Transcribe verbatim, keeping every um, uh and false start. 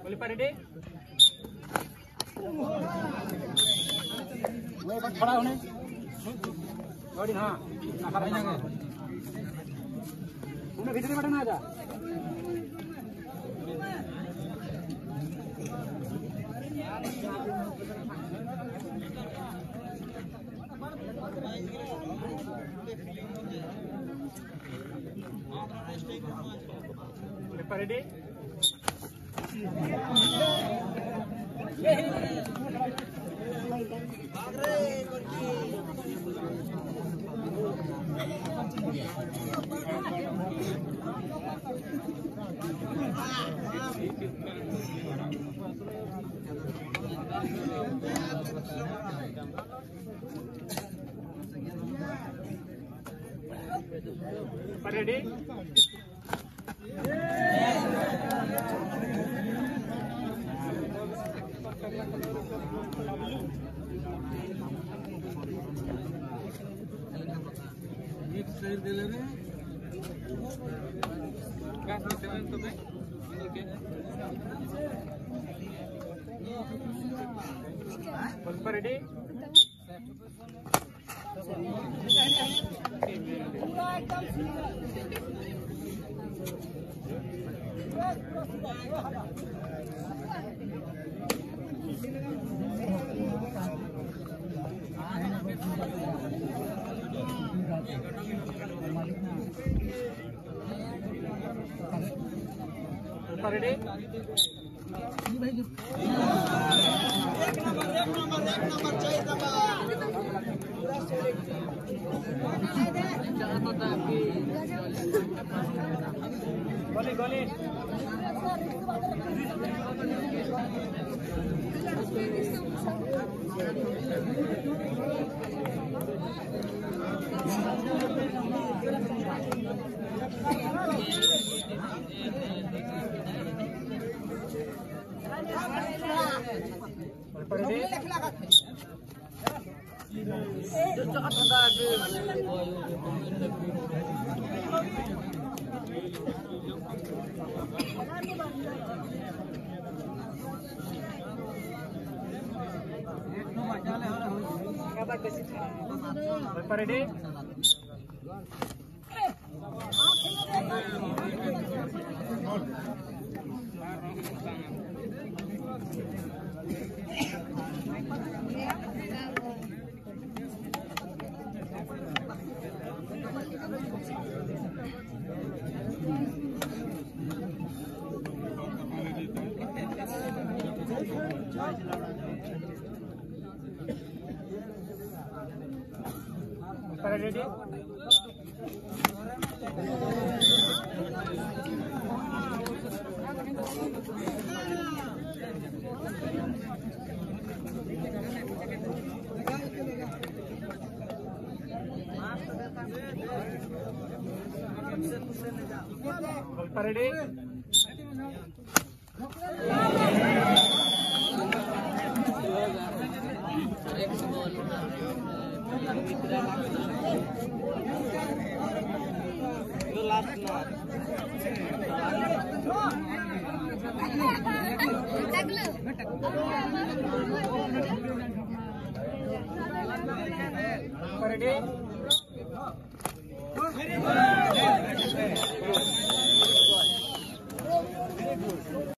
ready वो बस खड़ा होने गाड़ी हां ना खड़ा जाएंगे उन्हें भीतर बैठना आजा रेडी रेडी एक साइड दे ले रे गैस में सेवन तो भाई ओके बस पर रेडी रेडी एक नंबर एक नंबर एक नंबर चाहिए गोली गोली रेडी रेडी रेडी रेडी